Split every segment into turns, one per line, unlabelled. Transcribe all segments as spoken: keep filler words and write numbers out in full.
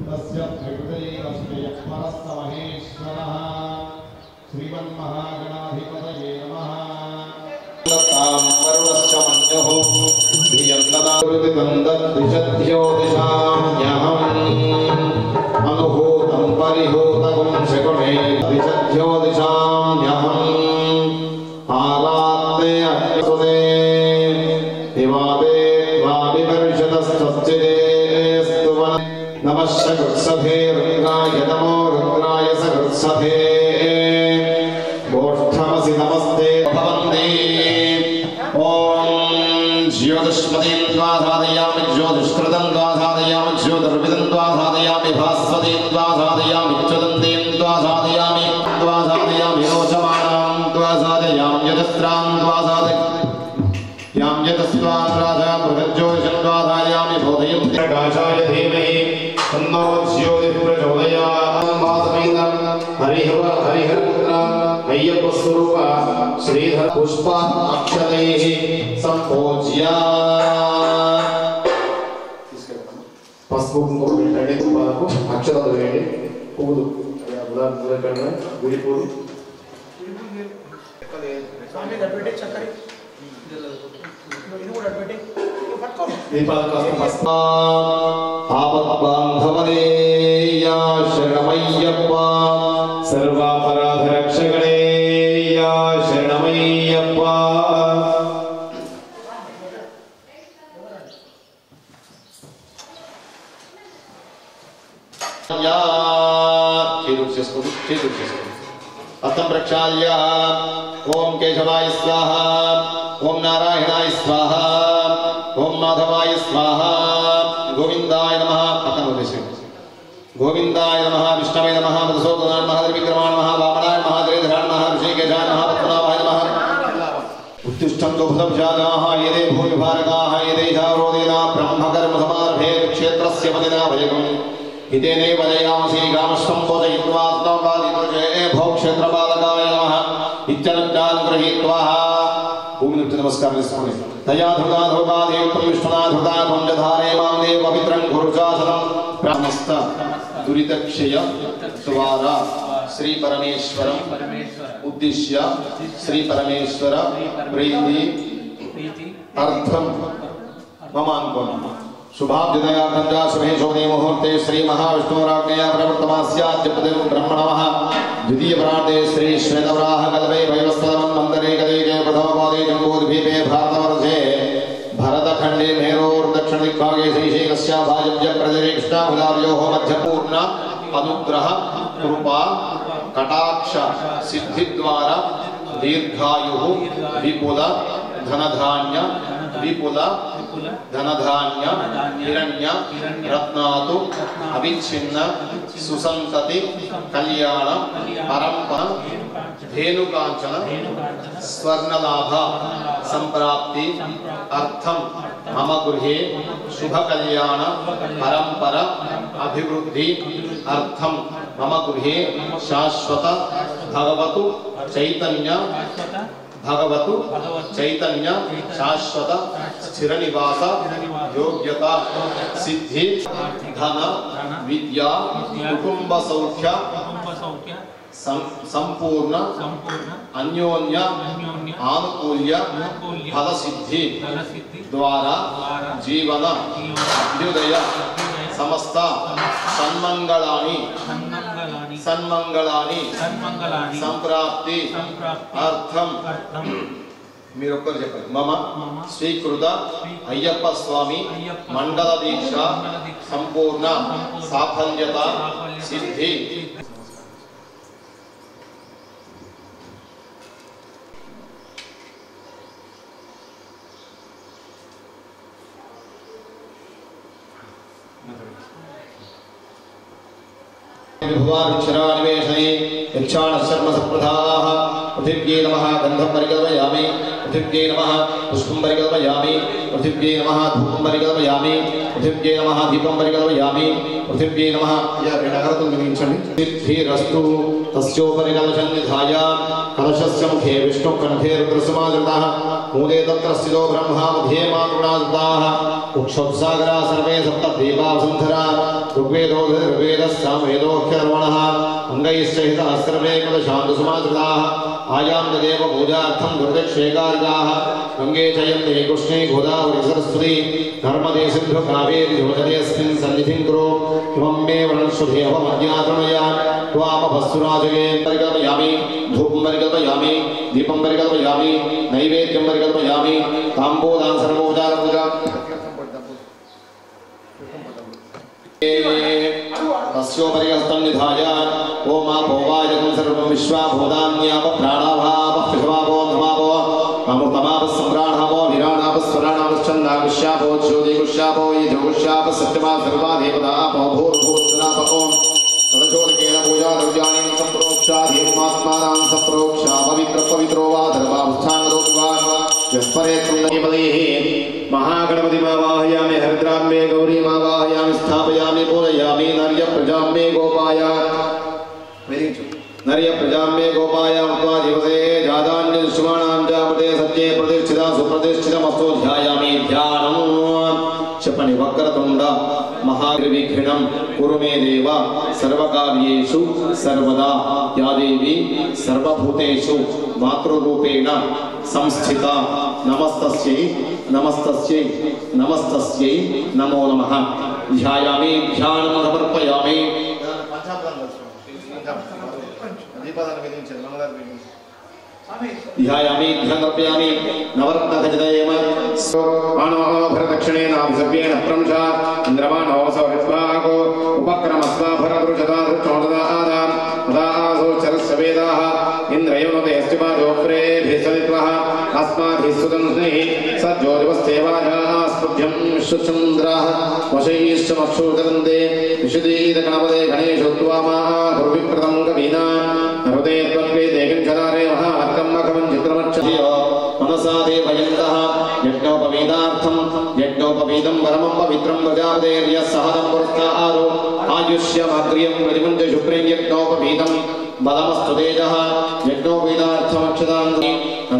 तस्य प्रकृतये परस्तमहेश्वरः श्रीमन्महागणाधिपतये नमः। तां वरुणश्च मन्युः धियन्तनादिशद्योदिशाम्यहम् अनुहूतं परिहूतं शकुने दिशद्योदिशाम्यहम् आरात्ते अग्निसुते दिवादे द्वाविवर्षतस्तस्तिदेस्तु नमः सकृत्सभे रुद्राय नमो रुद्राय सकृत्सभे गोष्ठमसि नमस्ते भवन्ति ज्योतिष्मतीं त्वा साधयामि ज्योतिष्कृतं त्वा साधयामि ज्योतिर्विदं त्वा साधयामि भास्वतीं त्वा साधयामि च्युतन्तीं त्वा साधयामि त्वा साधयामि रोचमानां त्वा साधयामि यजस्रां त्वा साधयामि यजस्त्वां राजा बृहज्योतिषं त्वा साधयामि बोधयन्ति प्रकाशाय धीमहि तन्नो ज्योतिः प्रचोदयात् वासवेदं हरिहर हरिहरपुत्र अय्यप्पस्वरूप श्रीधर पुष्प अक्षतैः संपूज्य पసుపు కుంకుమ పెట్టండి పాలకు అక్షతలు వేయండి పూలు గులాబీ గుడి పూలు స్వామి గడ్బెట్టి చక్కరి ఇది కూడా గడ్బెట్టి పట్టుకోండి దీపాలు కాస్త పసుపు ఆపద్బాంధవనే యా శరణమయ్యప్ప సర్వాపరాధ రక్షగణే యా శరణమయ్యప్ప अतम प्रक्षाल्य ओम केशवाय स्वाहा ओम नारायणाय स्वाहा ओम माधवाय स्वाहा गोविंदाय नमः अतम उद्देश्य गोविंदाय नमः विष्णवे नमः मधुसूदनाय नमः त्रिविक्रमाय नमः वामनाय नमः त्रिधराय नमः ऋषिकेशाय नमः पद्मनाभाय नमः उत्तिष्ठं दुःखं जागाः यदे भूमिभारकाः यदे जारोदेना ब्रह्मकर्म समारभे क्षेत्रस्य मदिना भयगम् इतेने वदयामसि ग्रामस्थं बोधयित्वा आत्मवादितोषे भोक्षेत्रपालकाय नमः इत्यनन्तान् गृहीत्वा भूमिं नमस्कारं చేసుకోండి तया धृता धृतादेवं विष्णुना धृता कुण्डधारे मां देव पवित्रं गुरुशासनं समस्त दुरितक्षय द्वारा श्री परमेश्वरं उद्दिश्य श्री परमेश्वर प्रीति अर्थं ममान्कोन शुभाभ्युदया गंगा शुभे शोधे मुहूर्ते श्री महाविष्णुराज्ञया प्रवर्तमास्याद्य ब्रह्मणः द्वितीय प्रार्थे श्री श्वेतवराह कल्पे वैवस्वतमं मंदरे कलेगे प्रथमपादे जम्बूद्वीपे भारतवर्षे भरतखंडे मेरोर् दक्षिण दिग्भागे श्रीशैलस्य भाजव्य प्रदेशे कृष्णाभुजाभ्योः मध्यपूर्ण अनुग्रह कृपा कटाक्ष सिद्धिद्वारा दीर्घायुः विपुल धनधान्य विपुल धनधान्य हिरण्य रत्नातु अविच्छिन्न सुसंतति कल्याण परंपरा धेनुकांचन स्वर्णलाभ संप्राप्ति अर्थम मम गृहे शुभ कल्याण परंपरा अभिवृद्धि अर्थम मम गृहे शाश्वत भगवतु चैतन्य भगवतु चैतन्य शाश्वत स्थिर निवास योग्यता सिद्धि धन विद्या कुटुंब सौख्य संपूर्ण अन्योन्य आनुकूल्य फल सिद्धि द्वारा जीवन अभ्युदय समस्त सन्मंगलानि सन्मंगलानि संप्राप्ति अर्थम మీరొక్కరు చెప్పండి మమ స్వీకృత అయ్యప్ప స్వామి మండల దీక్ష సంపూర్ణ సాఫల్యత సిద్ధి भगवान क्षरानिवेशने यक्षाण शर्म सप्रधाः पृथिव्यै नमः गन्धं परिकल्पयामि पृथिव्यै नमः पुष्पं परिकल्पयामि पृथिव्यै नमः धूपं परिकल्पयामि पृथिव्यै नमः दीपं परिकल्पयामि पृथिव्यै नमः या विनगरतु निमिषं सिद्धिरस्तु तस्योपरि कलशन्निधाय कलशस्य मुखे विष्णुकण्ठे रुद्रसमादृतः मूले तत्र स्थितो ब्रह्मा मध्ये मातृणादृताः कुक्षोत्सागरा सर्वे सप्तद्वीपावसुन्धरा ऋग्वेदो ऋग्वेदः सामवेदोऽख्यर्वणः अङ्गैश्चहितः सर्वे कलशान्तसमादृताः आयां देव पूजार्थं दुर्दक्षेकार्याः गङ्गे चयन्ते कृष्णे गोदावरी सरस्वती नर्मदे सिन्धु कावेरी जलदेऽस्मिन् सन्निधिं कुरु इमं मे वृणश्वधेयमज्ञातमया त्वामभस्सुराजगे परिकल्पयामि धूपं परिकल्पयामि दीपं परिकल्पयामि नैवेद्यं परिकल्पयामि ताम्बूलां सर्वोपचारपूजा तस्योपरि हस्तं निधाय ओम आपोवायकं सर्वं विश्वाभूतान्याप प्राणाभावः पृथ्वापो नमापो अमृतमापः सम्राणापो विराणापः स्वराणापश्चन्दाकुश्यापो ज्योतिकुश्यापो यजुकुश्यापः सत्यमा सर्वा देवता आपो भूर्भुवस्सुरापो तदशोदकेन पूजा द्रव्याणि सम्प्रोक्षाधीमात्मानां सम्प्रोक्षा पवित्र पवित्रो वा धर्मावस्थानरोपि वा यस्परे त्रिपदेः महागणपतिमावाहयामि हरिद्राम्बे गौरीमावाहयामि स्थापयामि पूजयामि नर्य प्रजाम्बे गोपाय नर्य प्रजाम्बे गोपाय उक्त्वा दिवसे जातान्य दुष्माणां जापते सत्ये प्रतिष्ठिता सुप्रतिष्ठितमस्तु ध्यायामि ध्यानं क्षपणि वक्रतुण्ड महाविघ्नं कुरु मे देव सर्वकार्येषु सर्वदा या देवी सर्वभूतेषु मातृरूपेण संस्थिता नमस्तस्यै नमस्तस्यै नमस्तस्यै नमो नमः ध्यायामि ध्यानं समर्पयामि ध्यायामि ध्यानर्पयामि नवरत्नखचितयेम मानोभरदक्षिणेन अभिसर्प्येण प्रंशा इन्द्रमानोऽसो विद्वाको उपक्रमस्वाभरदृशदा धृष्णोददा आदा तदा आसो चरस्य वेदाः इन्द्रयोनते अस्तिपादोक्रेभिस्सदित्वः अस्माभिः सुतन्स्नैः सज्जोतिवस्तेवाजाः स्पुभ्यं विश्वचन्द्राः वशैश्च मक्षुतरन्ते विशुद्धीतगणपते गणेशो त्वामाः गुरुविप्रदं कवीना हृदे त्वन्वेदे किञ्चदारे महार्कं मखमं चित्रमक्षधियो मनसा देवयन्तः यज्ञोपवीतार्थं यज्ञोपवीतं परमं पवित्रं प्रजापतेर्यः सहदं पुरस्तारो आयुष्यमग्रियं प्रतिमुञ्च शुक्रेण यज्ञोपवीतं बलमस्तु तेजः यज्ञोपवीतार्थमक्षदान्ति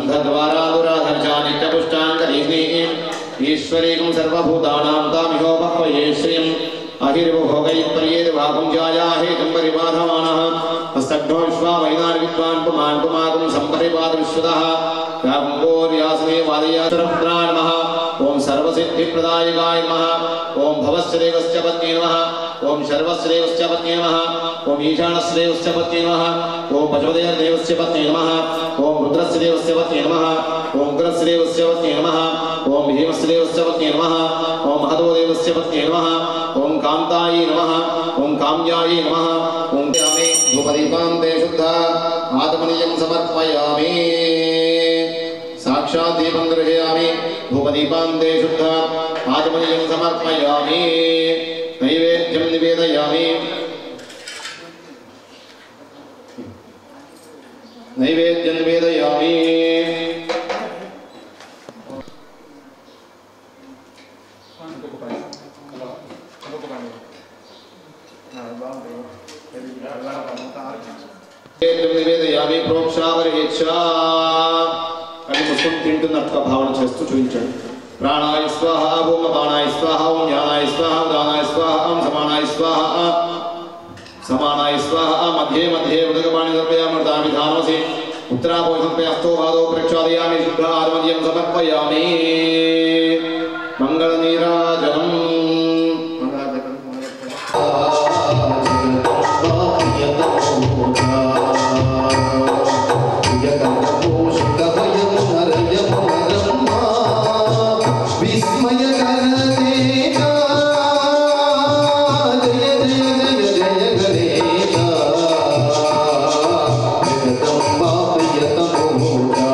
गन्धद्वारादुराधर्जानित्यपुष्टाङ्गरीः ईश्वरीं सर्वभूतानां तामिहोपह्वये श्रियम् अहिर्भोगैत्पर्येद भाकुञ्जाया हेतुं परिबाधमानः हस्तग्नो विश्वा वैनान् विद्वान् पुमान् पुमाकुं सम्परिपाद विश्वतः व्याकुम्भोर्यासने वादयासरपुत्राय नमः ओं सर्वसिद्धिप्रदायकाय नमः ओं भवस्य देवस्य पत्न्यै नमः ओं सर्वस्य देवस्य पत्न्यै नमः ओं ईशानस्य देवस्य पत्न्यै नमः ओं पशुपतेर्देवस्य पत्न्यै नमः ओं रुद्रस्य देवस्य पत्न्यै नमः ओं उग्रस्य देवस्य पत्न्यै नमः ओं भीमस्य देवस्य पत्न्यै नमः ओं महतो देवस्य पत्न्यै नमः ओं कान्तायै नमः ओं काम्यायै नमः ओं यामि धूपदीपान्ते शुद्ध आत्मनियं समर्पयामि साक्षात् दीपं गृह्णामि धूपदीपान्ते शुद्ध आत्मनियं समर्पयामि नैवेद्यं निवेदयामि नैवेद्यं निवेदयामि నివేదయామి ప్రోక్షావరేచ్ఛా అని ముస్లిం తింటున్నట్టుగా భావన చేస్తూ చూపించండి. ప్రాణాయ స్వాహ ఓం అపానాయ స్వాహ ఓం జ్ఞానాయ స్వాహ ఉదానాయ స్వాహ ఓం సమానాయ స్వాహ సమానాయ స్వాహ మధ్యే మధ్యే ఉదకపాణి సమర్పయామి దామిధానోసి ఉత్తరాపోషంపై అస్తో పాదో ప్రక్షాళయామి శుద్ధ ఆత్మనియం సమర్పయామి మంగళ నీరాజనం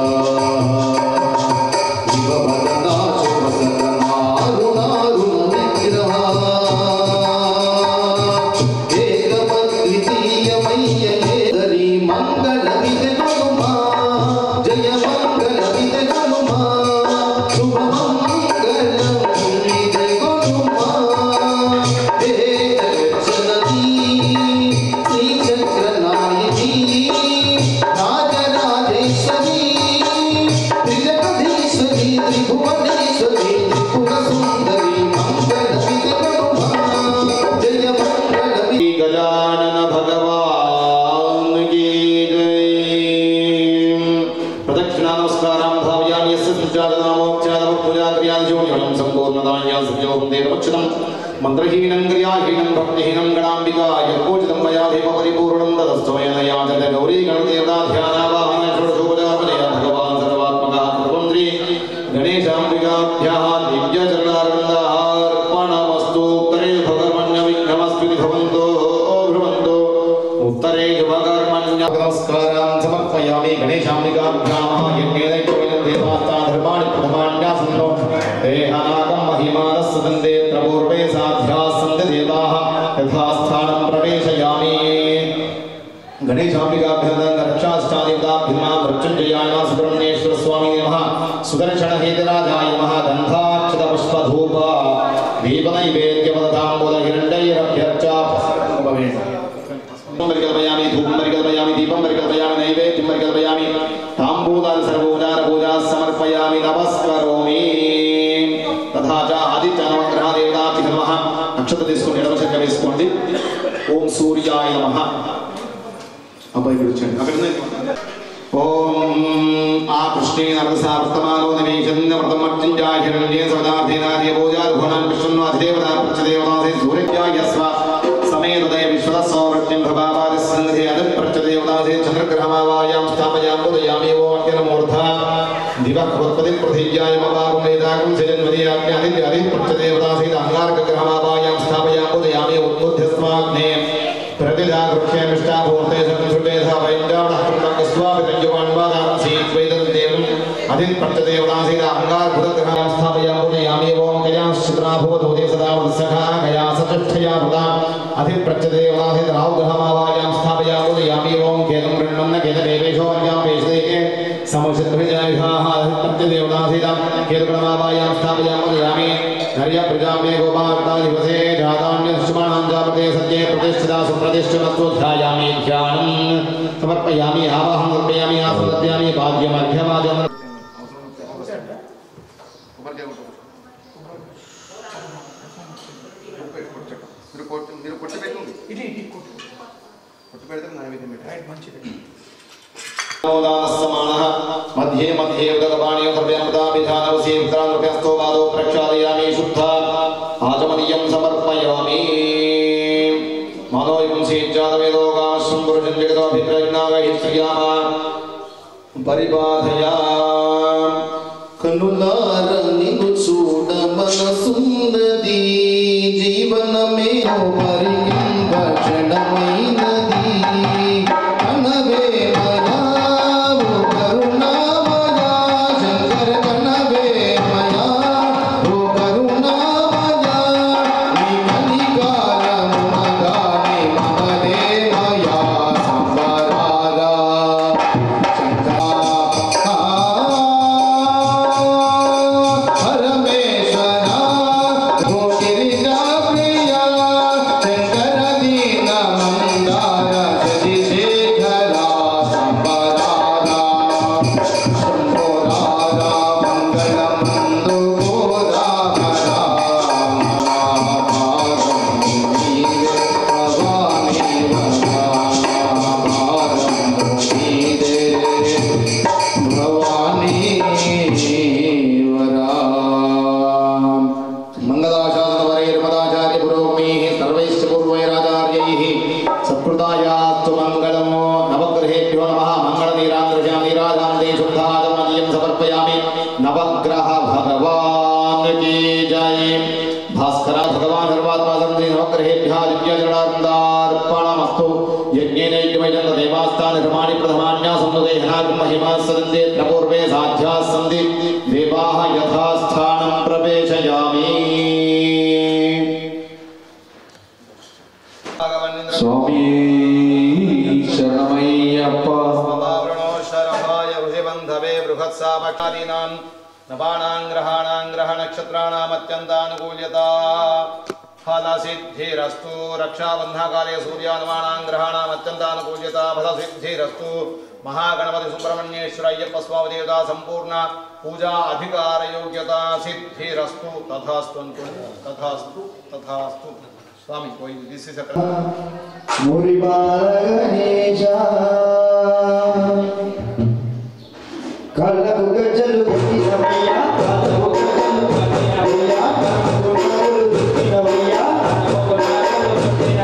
Arunaru
ध्यानवतिहीनं गणाम्बिका यत्पूजितं मया धीमपरिपूर्णं तदस्तमयेन याचते गौरी गणदेवता ध्यानावाहन षोडशोपचारपदे भगवान् सर्वात्मकः प्रभुन्द्री गणेशाम्बिकाभ्यः दिव्यचरणारविन्दार्पणमस्तु उत्तरे भगर्मण्यविघ्नमस्मिति भवन्तो भ्रुवन्तो उत्तरे भगर्मण्य नमस्कारान् समर्पयामि गणेशाम्बिकाभ्याः यज्ञेन देवास्तान् धर्माणि प्रथमान्यासन्नो देहानागं महिमानः सदन्ते प्रपूर्वे साध्याः सन्ति देवाः यथा स्थानं प्रवेशयामि गणेशाम्बिकाभ्यः रक्षाष्टादेवताभ्यः मृत्युञ्जयाय नमः सुब्रह्मण्येश्वर स्वामी नमः सुदर्शनहेतिराजाय नमः गन्धाक्षतपुष्पधूप दीपनैवेद्यपदताम्बूलहिरण्यैरभ्यर्चा परिकल्पयामि धूपं परिकल्पयामि दीपं परिकल्पयामि नैवेद्यं परिकल्पयामि ताम्बूलान् सर्वोपचारपूजाः समर्पयामि नमस्करोमि तथा च आदित्य नवग्रह देवताभ्यः नमः नक्षत्र తీసుకొని ఎడమ చెంక వేసుకోండి ఓం సూర్యాయ నమః అబ్బాయి కూర్చోండి అక్కడ ఓం ఆ కృష్ణే నరసా వర్తమానో నమేషన్న వ్రతమర్చింజాయ హిరణ్యే సవదార్థేనార్య పూజారుహణం విష్ణున్వాధిదేవతా ప్రత్యదేవతాసే సూర్యాయ స్వ సమేతదయ విశ్వద సౌరభ్యం ప్రభావాది సంగతి అదం ప్రత్యదేవతాసే చంద్రగ్రహమావాయాం స్థాపయాముదయామి ఓంకిరమూర్ధ దివః ఉత్పతిం ప్రతిజ్ఞాయ మవారం వేదాగం సజన్మదయామి అదిత్య అది ప్రత్యదేవతాసే అంగారకగ్రహమావాయాం స్థాపయాముదయామి ఉద్బుద్ధస్మాగ్నే प्रतिदागृह्यमिष्टाभूते सत्सुवेधा वैण्डावणः कृतस्वाभिरञ्जवान्वादां सीत्वेदं देवं अधिपत्यदेवतासीदा अङ्गारभूतग्रहां स्थापयामि ओं गयां शुक्राभूतोदे सदा वत्सखा गया सचष्ठया भूता अधिपत्यदेवतासीदा राहुग्रहमावायां स्थापयामि ओं केतं गृह्णन्न केतदेवेशो अन्यां वेशदेके समुचितविजयः अधिपत्यदेवतासीदा केतुगणमावायां स्थापयामि हर्य प्रजामे गोपाक्तादिवसे जातान्यश्चमानां जापते सत्ये प्रतिष्ठिता सुप्रतिष्ठितत्व ध्यायामि ध्यानं समर्पयामि आवाहं समर्पयामि आसनद्यामि भाग्यमर्घ्यमाद्यं మీరు కొట్టు పెట్టండి ఇది ఇది కొట్టు కొట్టు పెడితే నైవేద్యం పెట్టండి రైట్ మంచిది समानः मध्ये मध्ये उदकपाणियो द्रव्यमृताभिधानवसे विक्रान्तोऽस्तो वादो प्रक्षालयामि शुद्धा आचमनीयं समर्पयामि मानोयं सेज्जातवेदोगाश्रं पुरुषं जगदोऽभिप्रज्ञागहित्रियाम परिबाधया कनुलारनि चूड मनसुन्ददी जीवनमे परिकिं भक्षणमैनदी कनवे नवग्रह भगवान की जय भास्कर भगवान सर्वात्मा संधि नवग्रहेभ्यः दिव्यचरणार्पणमस्तु यज्ञेन यज्ञमयं देवास्तान् धर्माणि प्रथमान्यासन्नुदेहनागं महिमा सदन्ते प्रपूर्वे साध्याः सन्ति देवाः यथा स्थानं प्रवेशयामि स्वामी शरणमय्यप्पा स्वभावरणो शरभाय ऋषिबन्धवे बृहत्सापकादीनां नवानां ग्रहाणां ग्रहनक्षत्राणाम् अत्यन्तानुकूल्यता फलसिद्धिरस्तु रक्षाबन्धकाले सूर्यानवानां ग्रहाणाम् अत्यन्तानुकूल्यता फलसिद्धिरस्तु महागणपति सुब्रह्मण्येश्वर अय्यप्प स्वामी देवता संपूर्ण पूजा अधिकार योग्यता सिद्धिरस्तु तथास्तु तथास्तु तथास्तु स्वामी कोई दिस इज अ मोरी बालगणेशा कल्लु गजलु गतिरवैया कल्लु गजलु गतिरवैया कल्लु गजलु गतिरवैया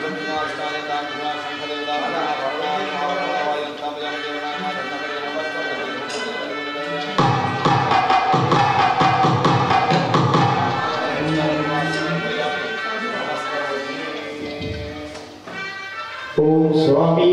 ओम स्वामी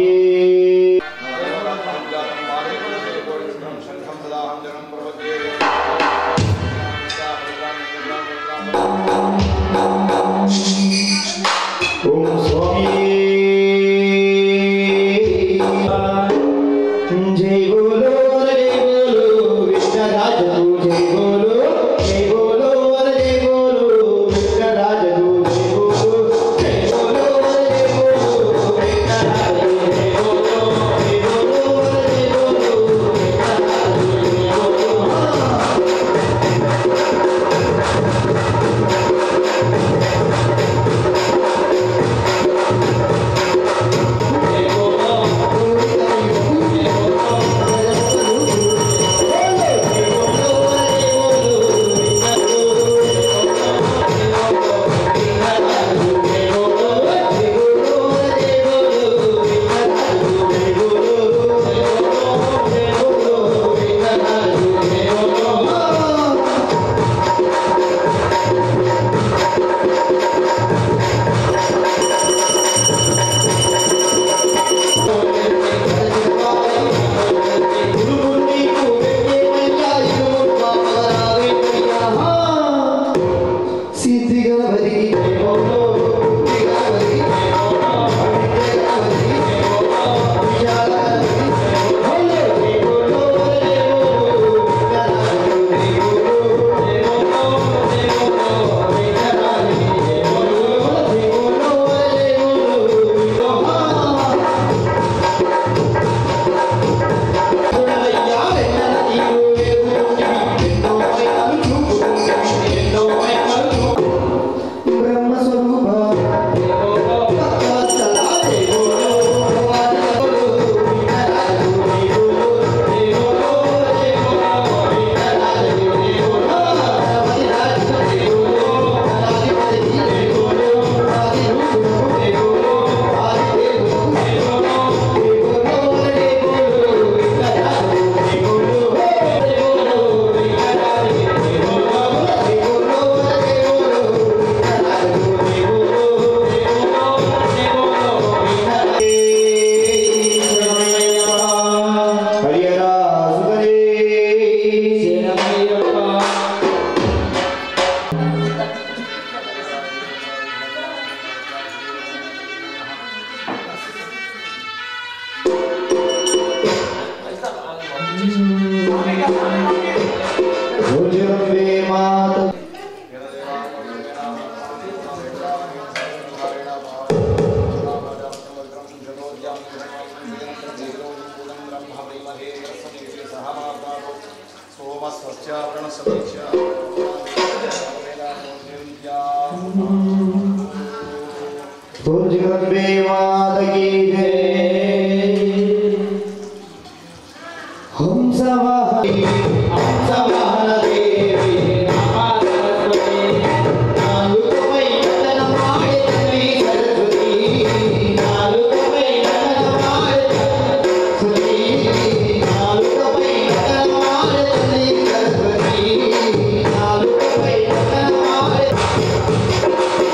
Thank you.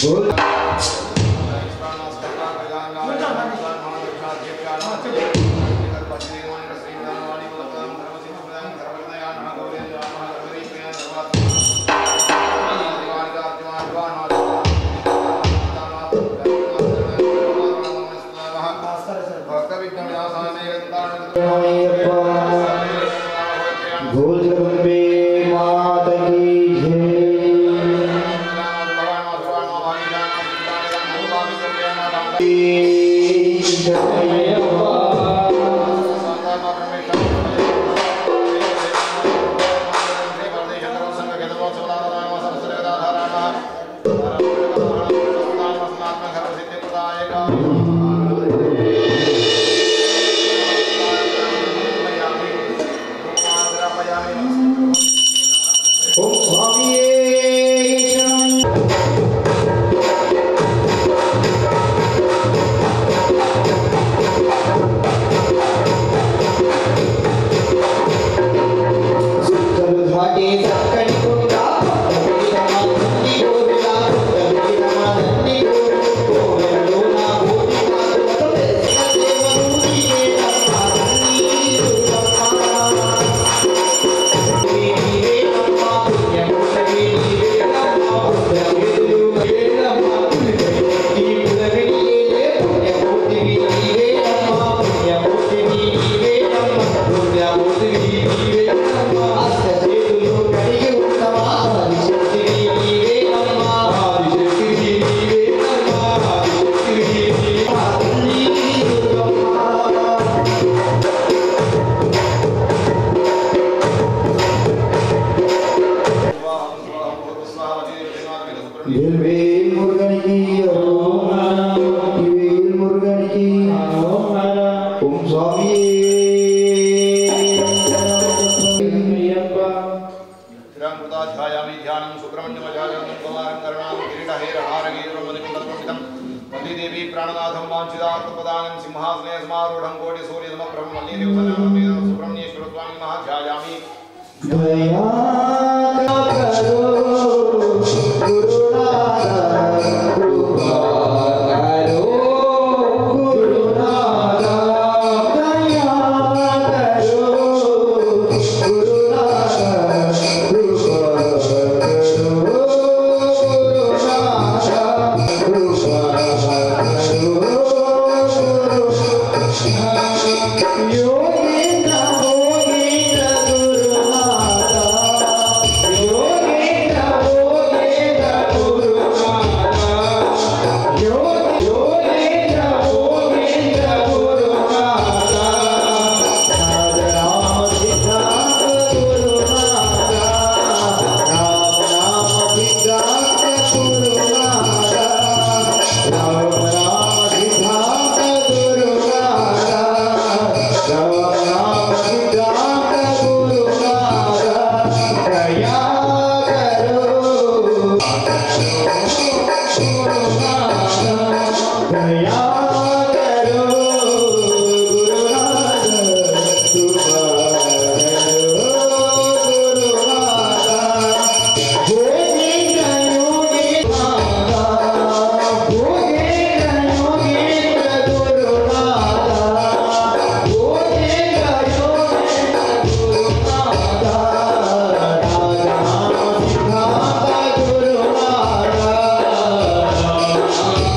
Oh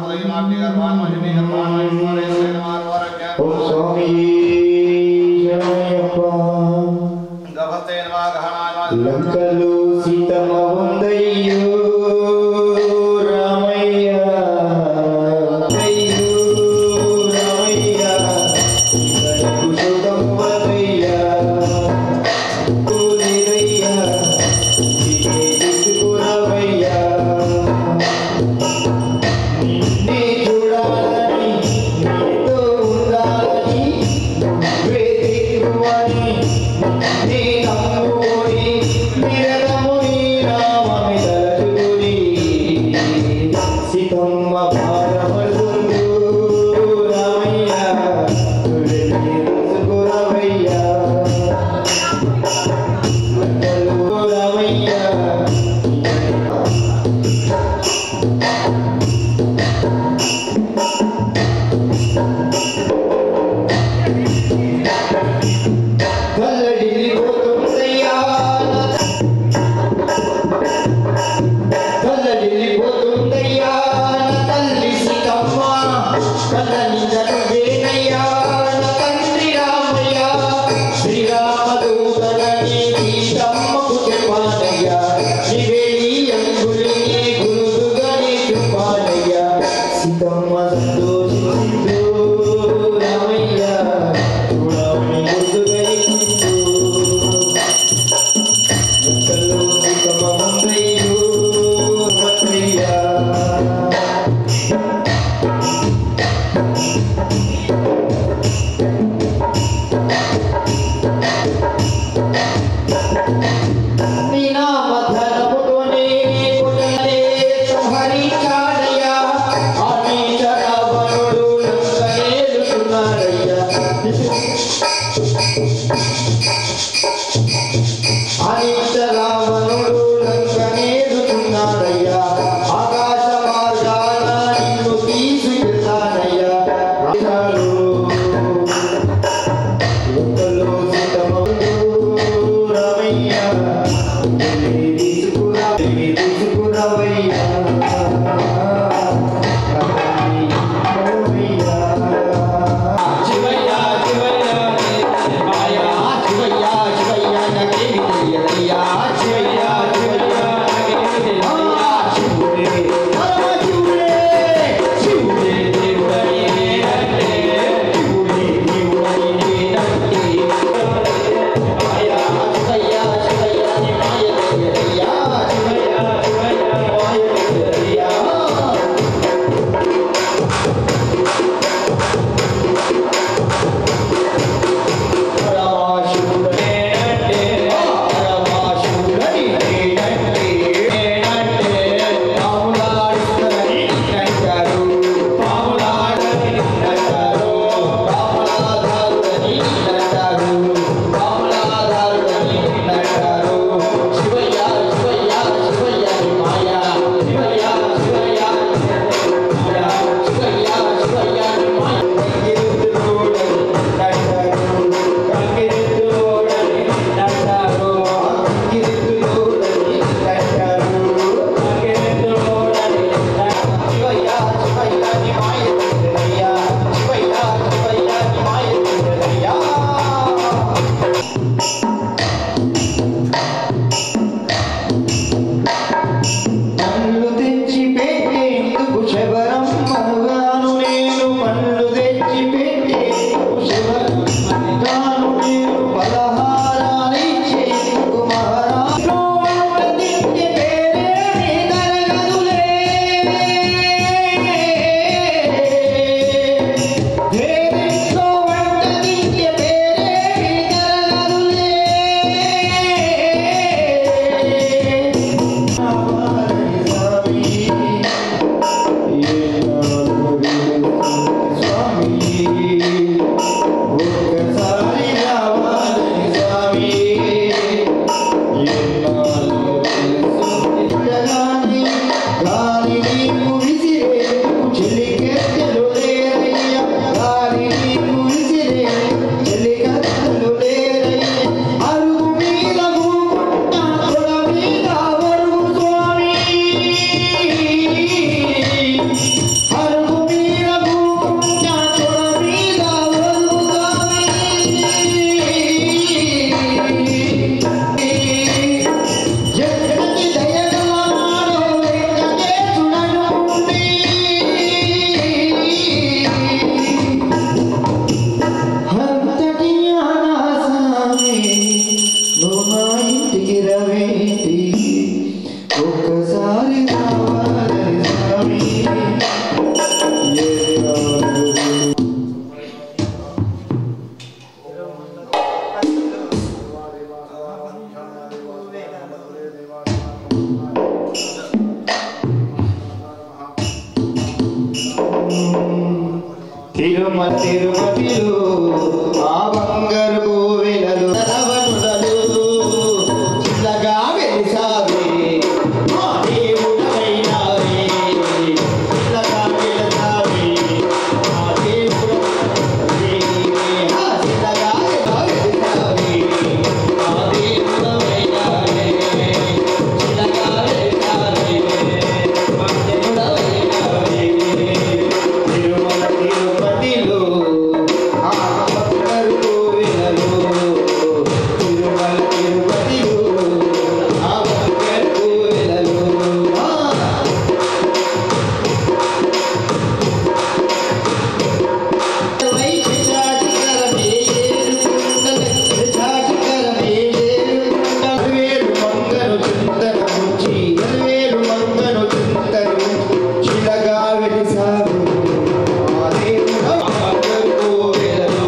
లంకలు సీతమ్మ ఉందయ్యో రామయ్య అయ్యో రామయ్య కుశోకం వదయ్య కూలిరయ్య తీసుకురవయ్య నిన్నే చూడాలని నీతో ఉండాలని వేదికువని నీ నమ్ముని తిరుపతిలో ఆ బంగారు కోవెలలో నవనులలో చిల్లగా వెలిసావే మా దేవుడవైనావే చిల్లగా వెలిసావే మా దేవుడవైనావే చిల్లగా వెలిసావే మా దేవుడవైనావే చిల్లగా వెలిసావే మా దేవుడవైనావే తిరుమల తిరుపతిలో ఆ బంగారు కోవెలలో తిరుమల తిరుపతిలో ఆ బంగారు కోవెలలో వైపు చాటి కరమే ఏరుకుంటల చాటి కరమే ఏరుకుంటల వేరు మంగను చింతన ముంచి వేరు మంగను చింతన చిలగా వెలిసావు ఆ దేవుడ బంగారు కోవెలలో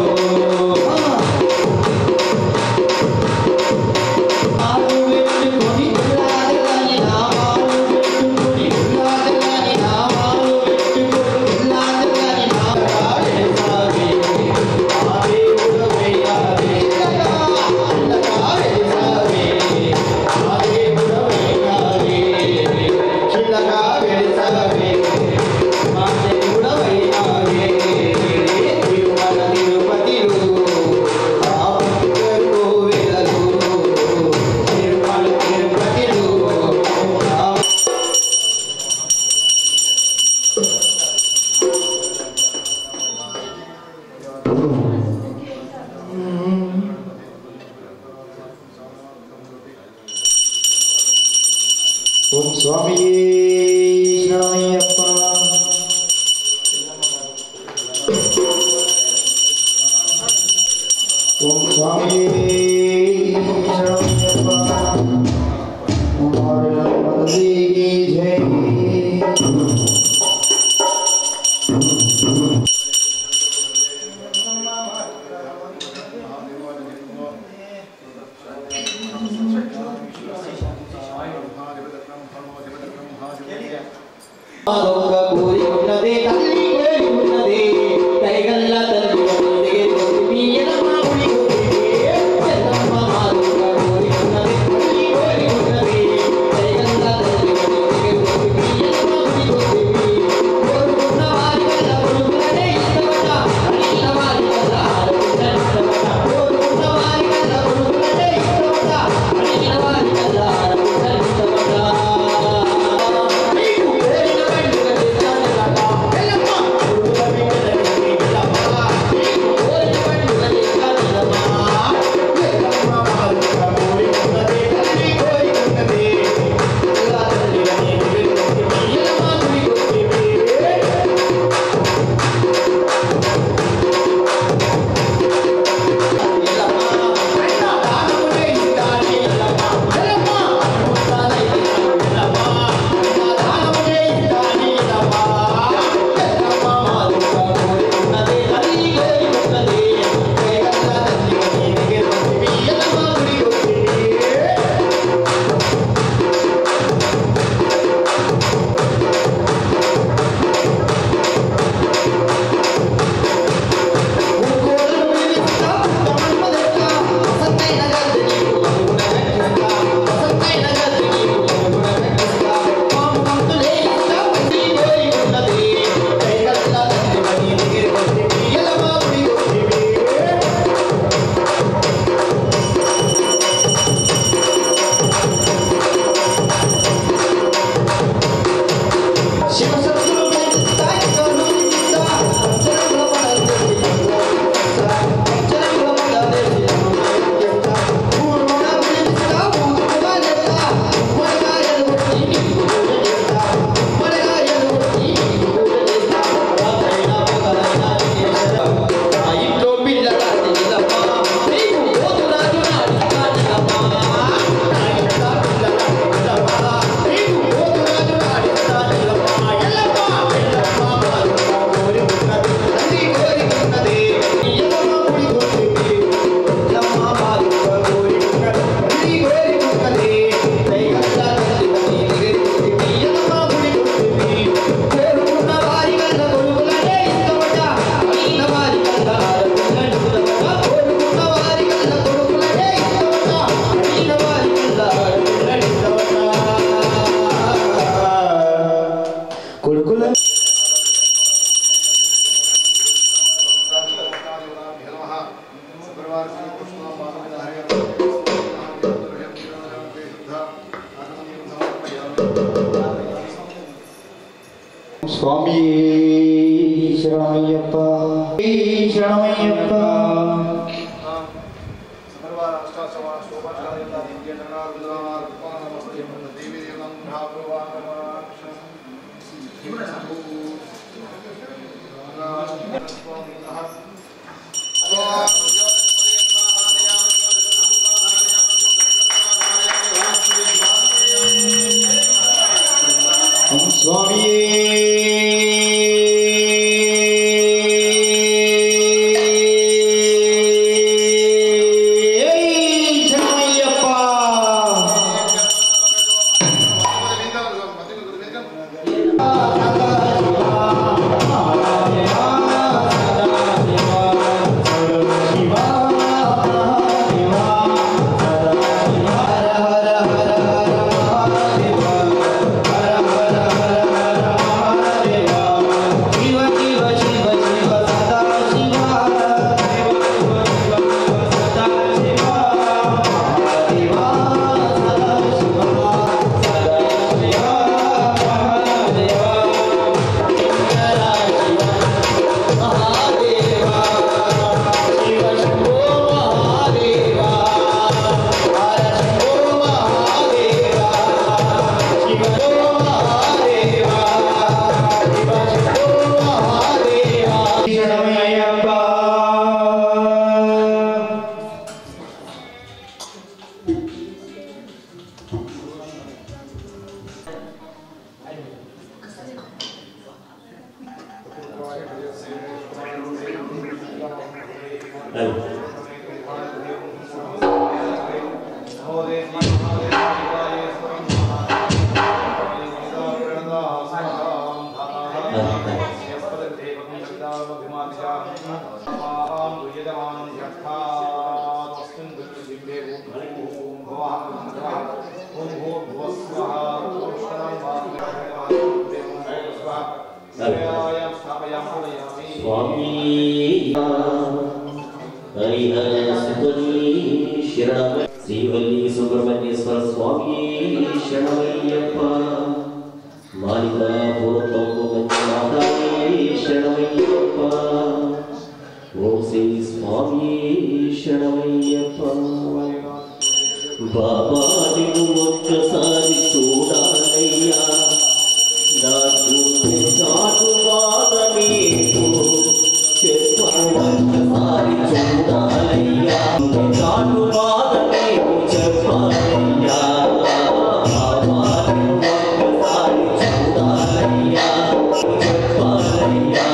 ఆరు పెట్టుకొని ఉల్లాదలని నామాలు పెట్టుకొని ఉల్లాదలని నామాలు పెట్టుకొని ఉల్లాదలని నామాలు వెలిసావే ఆ దేవుడవైనావే చిలగా వెలిసావే ఆ దేవుడవైనావే చిలగా వెలిసావే మా దేవుడవైనావే తిరుమల తిరుపతిలో ఆ బంగారు కోవెలలో తిరుమల తిరుపతిలో ఆ ఓం స్వామి శరణయ్యప్ప ఓం స్వామి శరణయ్యప్ప హమారే నమస్తే జై ఆలోక కోరి ఉన్నదే తల్లి కోరి ఉన్నదే కైగల్ల తల్లి ఉన్నదే మీ ఎనమా ఉడి ఉన్నదే చెల్లమ్మ ఆలోక కోరి ఉన్నదే తల్లి కోరి ఉన్నదే కైగల్ల తల్లి ఉన్నదే మీ ఎనమా ఉడి ఉన్నదే కోరుకున్న వారి వల్ల కొడుకులనే ఇష్టపడ అనిల వారి వల్ల ఆడపిల్ల ఇష్టపడ కోరుకున్న వారి వల్ల కొడుకులనే ఇష్టపడ అనిల వారి వల్ల ఆడపిల్ల ఇష్టపడ నీకు పేరిన పండుగ స్వామి శరణమయ్యప్ప శరణమయ్యప్ప స్వామి
శ్రీవల్లి సుబ్రహ్మణ్యేశ్వర స్వామి శరణమయ్యప్ప మాలికా శరణమయ్యప్ప ఓం శ్రీ స్వామి శరణమయ్యప్ప బాబా నిన్ను ఒక్కసారి చూడాలయ్యా నా చూపు చాటు బాధ నీకు చెప్పాలి చూడాలయ్యా చాటు బాధ నీకు చెప్పాలయ్యా బాబా నిన్ను ఒక్కసారి చూడాలయ్యా చెప్పాలయ్యా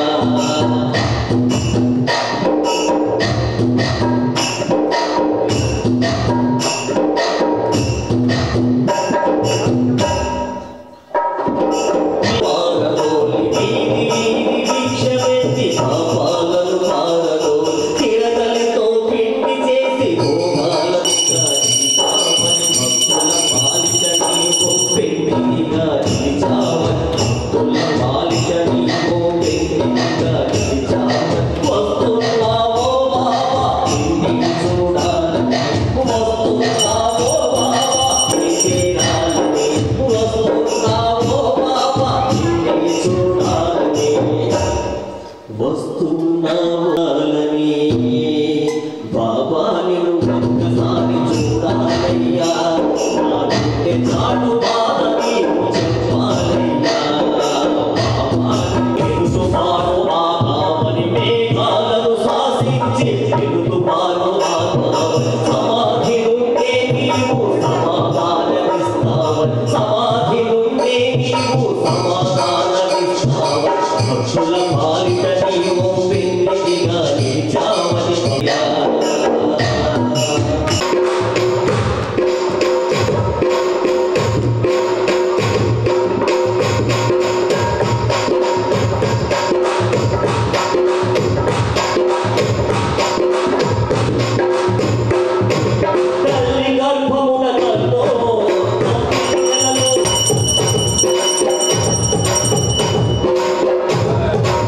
స్వామి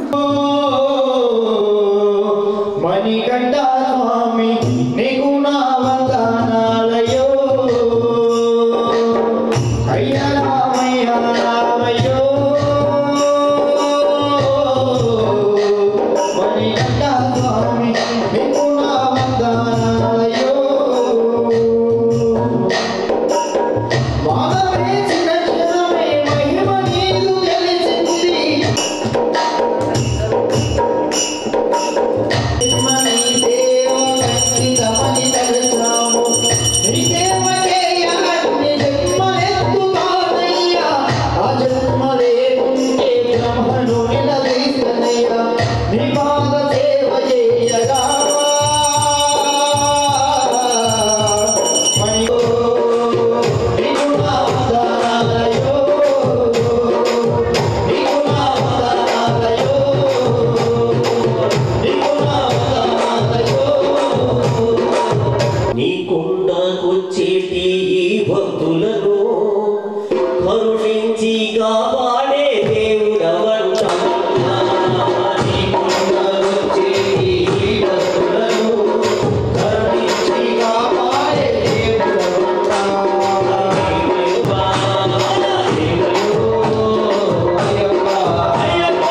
మణికంఠ స్వామి నీకు నా వందనాలయో అయ్య రామయ్య రామయ్యో మణికంఠ స్వామి నీకు నా వందనాలయో మాధవే చిన్న క్షణమే మహిమ నీదు తెలిసింది
నీకుండకొచ్చేటి ఈ భక్తులను కరుణించి కాపాడే దేవుడవంట నీకుండకొచ్చేటి ఈ భక్తులను కరుణించి కాపాడే దేవుడవంట అయ్యప్ప అయ్యప్ప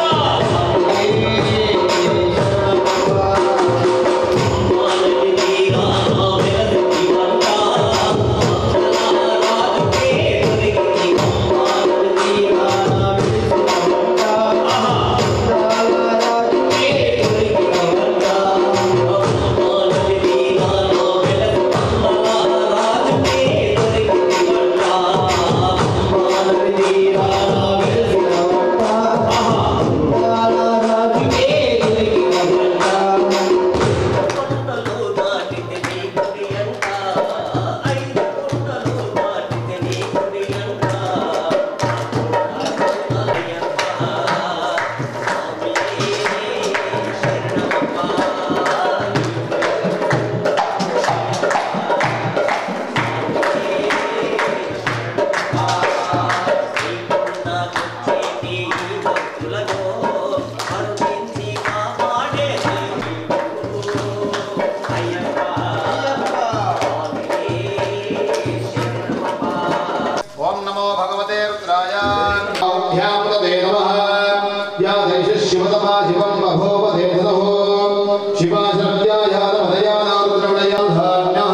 ఓం నమో భగవతే రుద్రాయ ధ్యానపదే నమః యా దేశ శివతమా శివం బభోపదే తదః శివాశబ్ద్యాయ నమదయానా రుద్రమణయాధాన్యః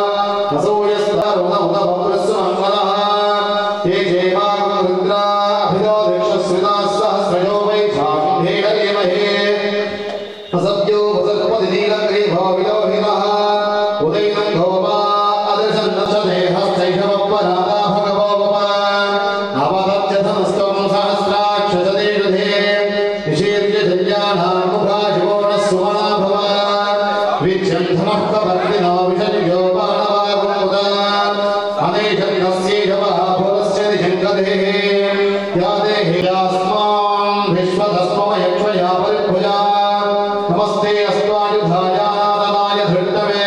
అసూయస్తారుణ ఉదభద్రస్సు మంగళః హే జయమాగం రుద్రా అభిదో దేశస్వినాः సహస్రయో వైశాఖేన దేమహే అసద్యో వసత్పతి నీలగ్రీభో విలోహినః ఉదయనం గోపా అదర్శన్నశదేహ శైషవపరాదా భగవోపా అవదత్య సమస్తం సహస్రాక్షసదేశదే నిషేద్య జన్యానాం ముఖా శివోన సుమనా భవ విచ్ఛంధమః కవర్తినో విషజ్ఞో బాణవాగుముదా అనేషన్నస్యేషవః భువస్య దిశంకదే యా దేహి యాస్మాం విశ్వధస్మమయక్షయా పరిభుజా నమస్తే అస్వాయుధాయ నాదనాయ ధృష్టవే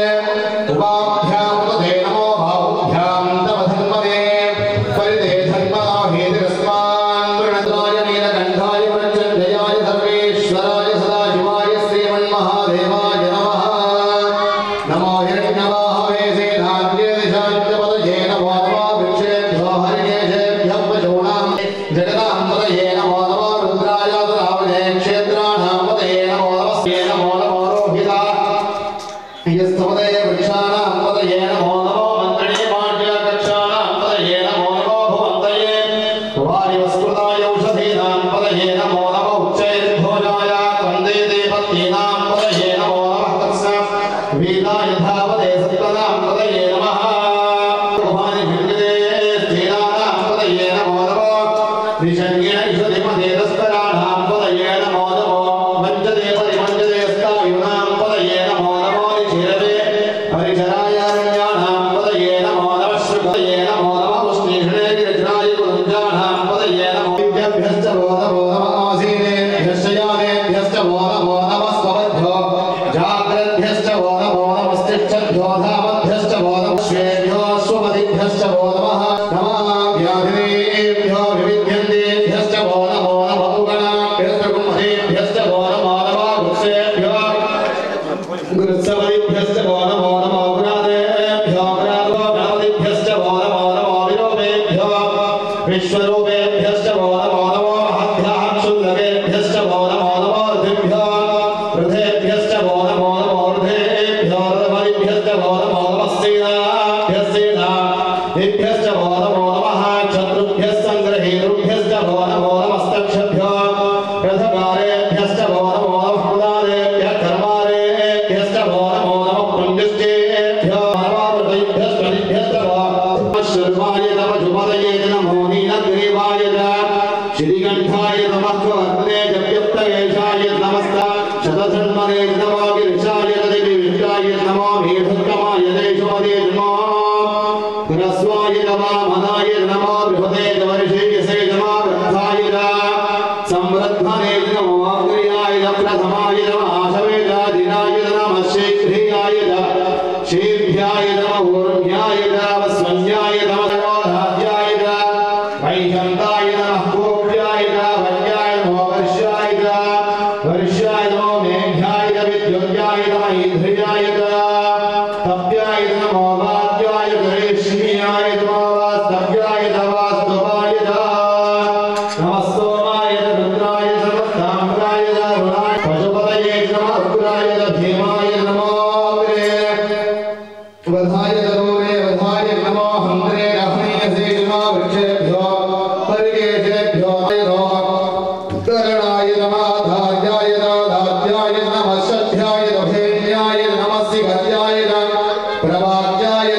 ఉపాభ్యాం తదే నమో బాహుభ్యాం తవ ధన్మనే పరితే ధన్మనా హేతిరస్మాన్ ప్రణతాయ నీలకంఠాయ ప్రచండయాయ సర్వేశ్వరాయ సదాయ सदसन्मने नमागि ऋषाय तदिवि विष्टाय नमो मेधुत्तमाय देशोदे नमो पुरस्वाय नमो मनाय नमो बृहदे वर्षेयसे नमो वृद्धाय संवृद्धने नमो अग्र्याय प्रथमाय नमः आशवेदादिनाय नमः शीघ्रियाय शीघ्र्याय नमः ऊर्ध्याय वस्वन्याय नमः योधाद्याय वैशन्ताय नमः गोप्याय वन्याय नमो वर्ष्याय वर्ष्याय नमो मेघ्याय विद्युत्याय नमः ईध्र्याय तप्याय नमो वाद्याय गणेश्याय नमो वास्तव्याय वास्तवाय नमः सोमाय रुद्राय समस्ताम्राय रुणाय पशुपतये नमः रुद्राय भीमाय नमो वधाय दरोरे वधाय नमो हंद्रे रहणीयसे नमो वृक्षेभ्यो परिगेशेभ्यो करणाय नमः धार्याय धार्याय नमः शध्याय भेण्याय नमः सिगत्याय प्रवाक्याय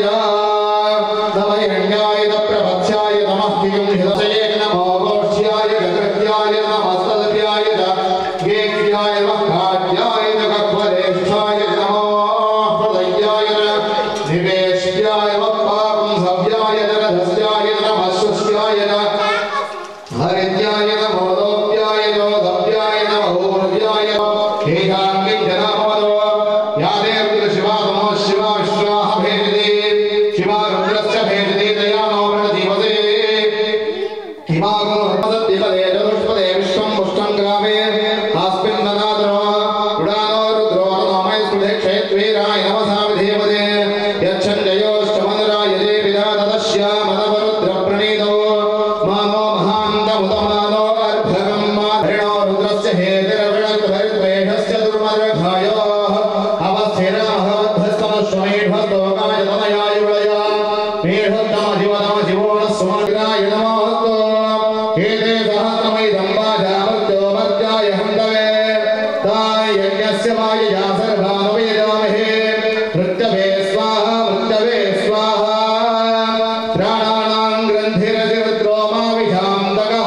नमः प्रभक्षाय नमः हृदये नमो गोष्ठ्याय गगत्याय नमः सदव्याय गेक्ष्याय वक्राड्याय गक्वरेष्ठाय नमो हृदयाय निवेश्याय वक्पापुंसव्याय जलधस्याय नमः शुष्याय हरिद्याय नमो लोप्याय लोधव्याय नमः ऊर्व्याय केशाङ्गे जनामदो यादेव शिवा नमो शिवा विश्वाः भेदे शिवा रुद्रस्य भेदे दयानो वृणधिपदे हिमागो हृददिपदे चतुष्पदे विश्वं पुष्टं ग्रामे आस्मिन्ननादरो उडानो रुद्रो नमः स्मृते क्षेत्वीराय नमः विधेवदे यच्छञ्जयोष्टमनुराय देविदा तदश्यामनवरुद्रप्रणीतो मानो महान्तमुदमानो अर्भगं माधृणो रुद्रस्य हेतिरविणद्वैर्द्वेषस्य दुर्मर्घायोः अवस्थिरमहवद्धस्तमश्वमेढस्तोकाय तनयाय विलया मेढस्तमधिवनमधिवोणस्वमग्राय नमोऽस्तु एते सहस्रमैदं वाजामर्त्यो मर्त्याय हन्तवे ताय यज्ञस्य वायया सर्वानुवेदामहे मृत्यवे स्वाहा मृत्यवे स्वाहा प्राणानां ग्रन्थिरजिरुद्रो मा विषान्तकः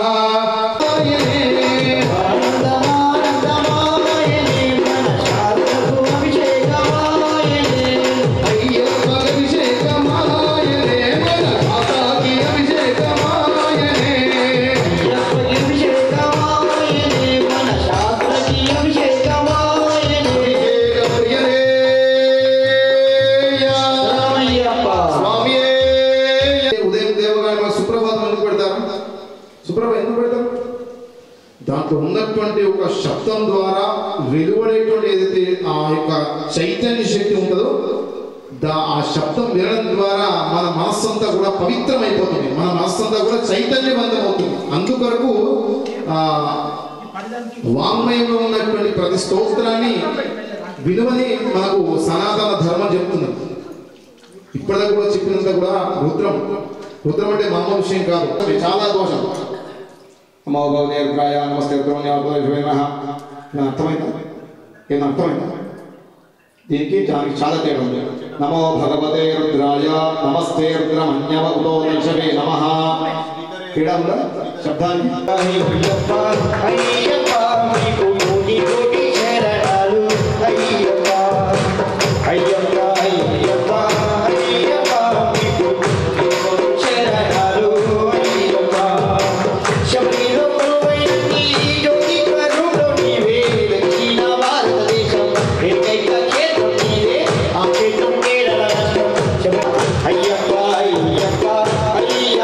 దాంట్లో ఉన్నటువంటి ఒక శబ్దం ద్వారా వెలువడేటువంటి ఏదైతే ఆ యొక్క చైతన్య శక్తి ఉంటుందో దా ఆ శబ్దం వినడం ద్వారా మన మనస్సంతా కూడా పవిత్రమైపోతుంది, మన మనస్సంతా కూడా చైతన్యవంతం అవుతుంది. అందుకొరకు ఆ వాంగ్మయంలో ఉన్నటువంటి ప్రతి స్తోత్రాన్ని విలువని మనకు సనాతన ధర్మం చెప్తుంది. ఇప్పటిదాకా కూడా చెప్పినంత కూడా రుద్రం రుద్రం అంటే మామూలు విషయం కాదు, అది చాలా దోషం. నమో భగవతే రుద్రాయ నమస్తే రుద్రమణ్యాయ నమః. అర్థమైందా? ఏం అర్థమైందా? దీనికి దానికి చాలా తేడా ఉంది. నమో భగవతే రుద్రాయ నమస్తే రుద్రమణ్యవతో దశవే నమః. తేడా ఉందా శబ్దానికి?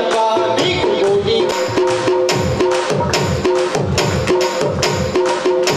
అయ్యప్ప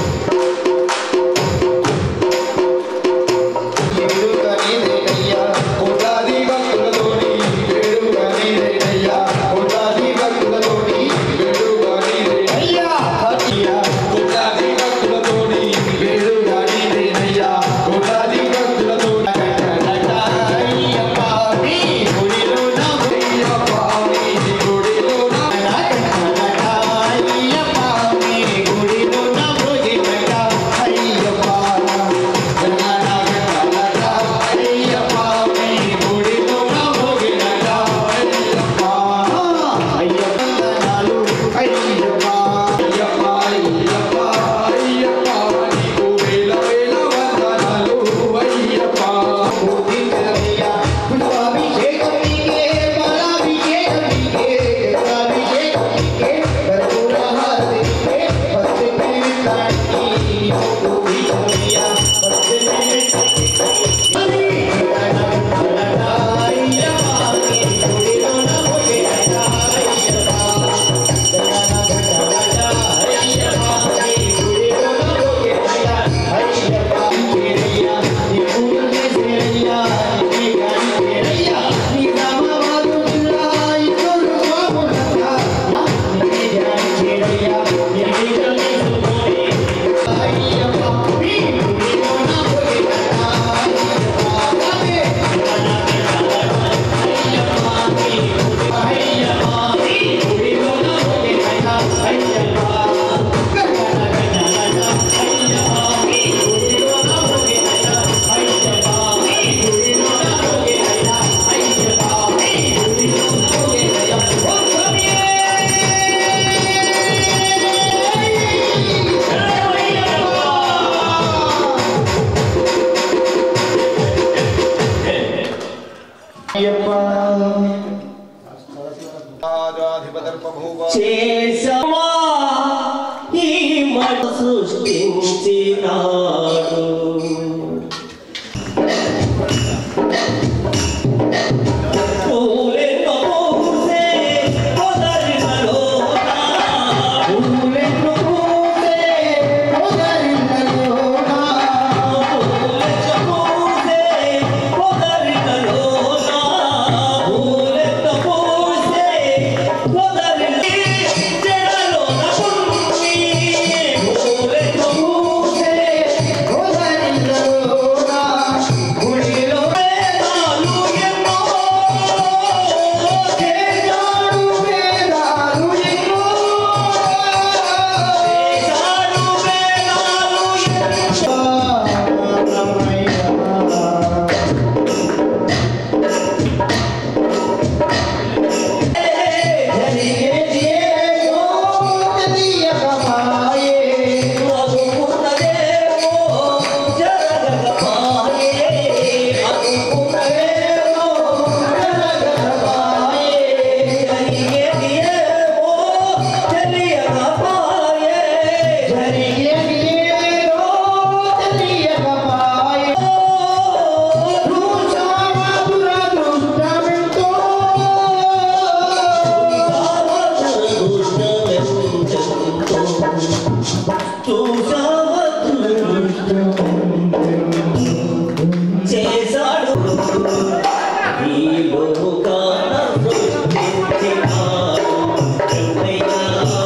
సృష్టించినాడు. పూలెన్నో పూసే పొదరిలోన,
పూలెన్నో పూసే పొదరిలోన,
పూలెన్నో పూసే పొదరిలోన, పూలెన్నో పూసే పొదరిలోన, చెరలోన పుట్టి, పూలెన్నో పూసే
పొదరిలోన, గుడిలో
వేదాలు ఎన్నో,
చేశాడు వేదాలు ఎన్నో,
వేదాలు వేదాలు ఎన్నో.
జరిగేది ఏదో తెలియకపాయే,
అనుకున్నదేమో జరగకపాయే, అనుకున్నదేమో
జరగకపాయే,
జరిగేది ఏమో తెలియకపాయే.
జరిగేది ఏదో తెలియకపాయే. చూశావా దురదృష్టమెంతో,
చేశాడు ఈ లోకాన సృష్టించినాడు బ్రహ్మయ్య,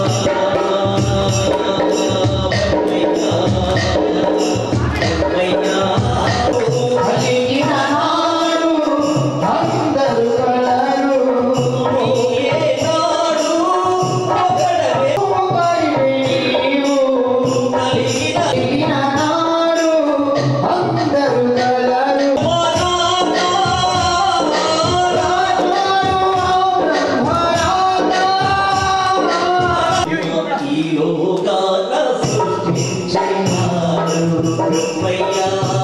బ్రహ్మయ్య, బ్రహ్మయ్య.
కలిగిన నాడు అందరూ కలరు,
ఏనాడు ఒకడవే
ఒకరివే నీవు.
కలిగిన
కలిగిన నాడు అందరూ కలరు,
మానవ ఈ లోకాన సృష్టించినాడు బ్రహ్మయ్య,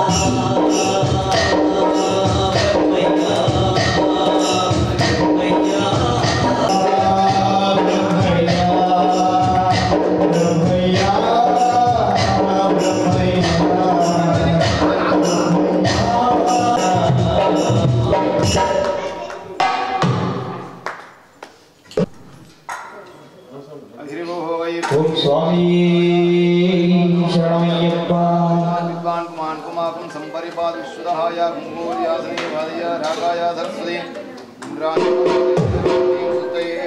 బ్రహ్మయ్య, బ్రహ్మయ్య.
ఓం స్వామి శరణమయ్యప్ప.
विद्वान् कुमान् कुमाकं सम्परिपाद विश्वदहाय कुम्भोर्यासने वादय रागाय धर्मदे इन्द्राणि सुतये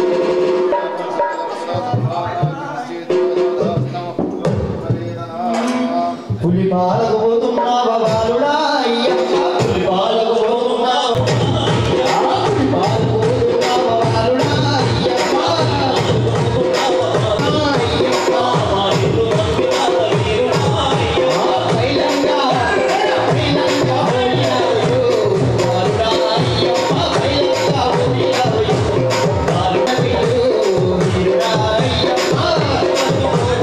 పులి పాలకు పోతున్నా బాలుడా అయ్యప్ప, పులి పాలకు పోతున్నా పులి పాలకు పోతున్నా బాలుడా అయ్యప్ప, అయ్యప్ప బైలంగా బైలంగా పోయినాడు బాలుడా అయ్యప్ప, బైలంగా పోయినాడు బాలుడా వీరుడా అయ్యప్ప,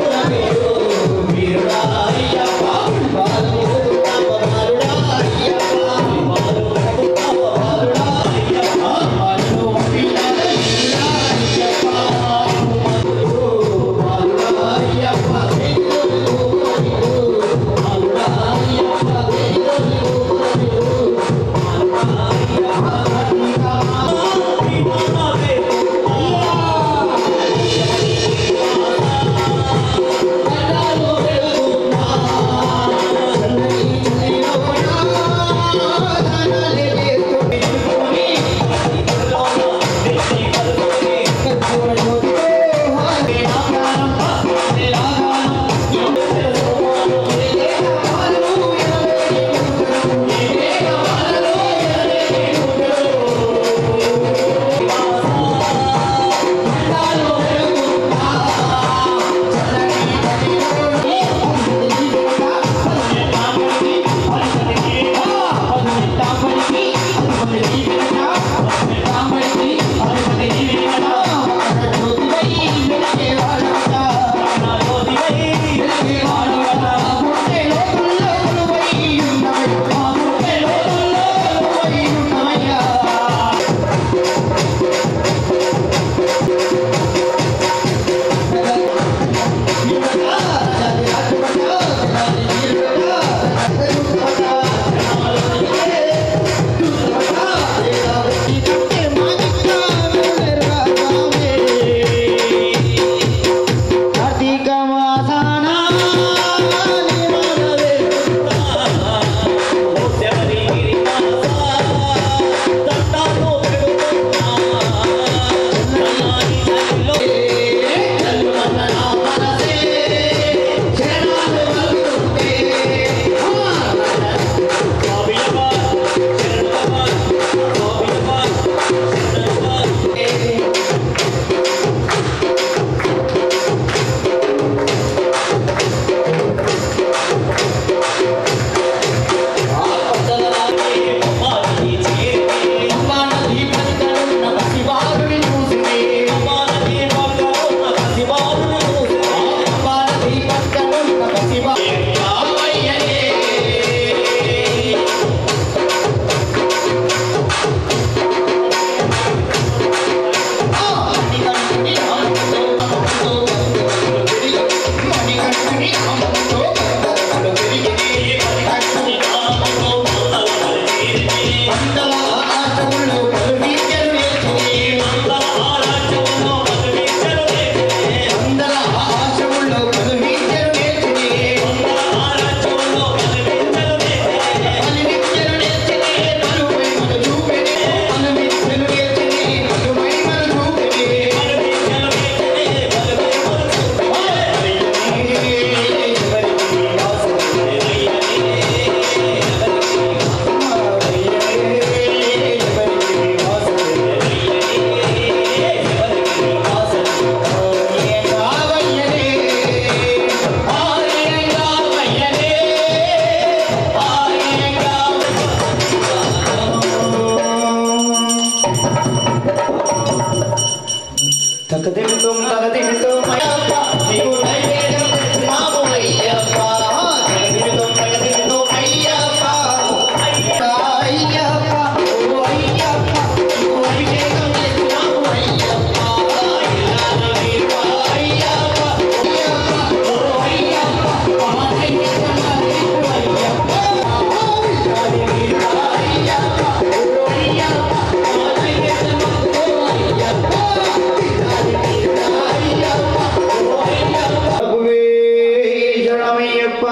వీరుడా అయ్యప్ప, బాలుడా బాలుడా అయ్యప్ప.
సమర్ప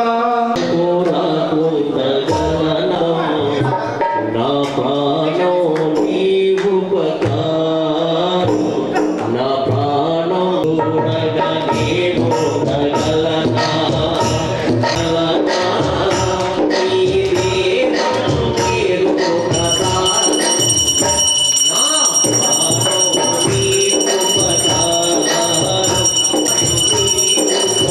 నా ప్రాణం నీవు బతారు నా ప్రాణం దూరగా నేను తగలనా తగలనా నీవే నీరు కదా నా ప్రాణం నీవు బతారు నీవు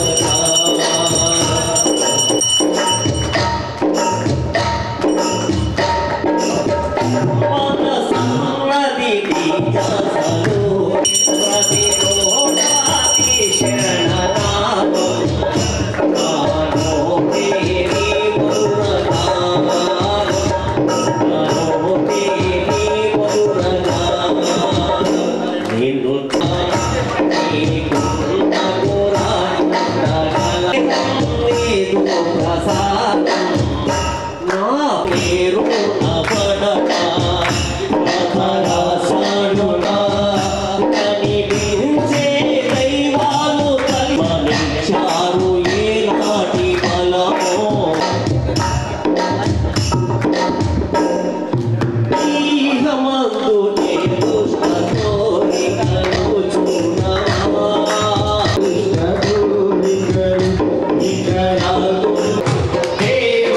Hey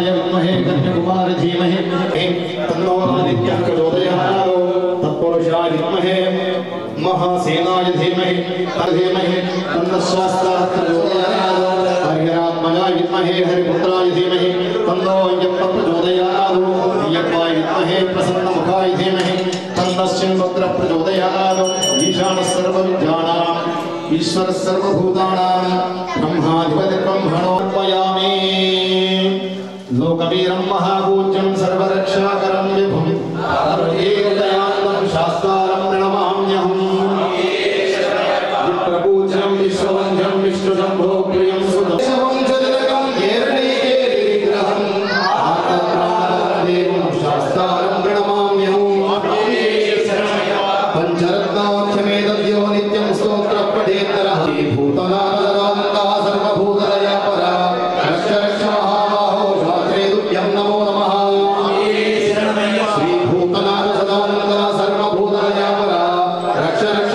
विद्महे कन्याकुमारी धीमहि तन्नो आदित्यः प्रचोदयात् तत्पुरुषाय विद्महे महासेनाय धीमहि धीमहि तन्नः शास्त्राः प्रचोदयात् हरिहरात्मजाय विद्महे हरिपुत्राय धीमहि तन्नो अय्यप्पः प्रचोदयात् अय्यप्पाय विद्महे प्रसन्नमुखाय धीमहि तन्नः शिवपुत्रः प्रचोदयात् ईशानः सर्वविद्यानाम् ईश्वरः सर्वभूतानां ब्रह्माधिपतिः ब्रह्मणोऽर्पयामि लोकवीरं महापूज्यं सर्वरक्षाकरं विभुं हृदयान्तं शास्तारं प्रणमाम्यहम् विप्रपूज्यं विश्ववन्द्यं विष्णुशम्भो प्रियं सुदर्शनं जगदकं केरळीकेलिग्रहं आतत्रादेवं शास्तारं प्रणमाम्यहम् पञ्चरत्नाख्यमेतद्यो नित्यं स्तोत्रं पठेत्तरः भूतनाथदान्ता सर्वभूतदया परा रक्ष रक्ष महाबाहो शास्त्रे तुभ्यं नमो नमः श्रीभूतनाथ सदानन्दा सर्वभूतदया परा रक्ष रक्ष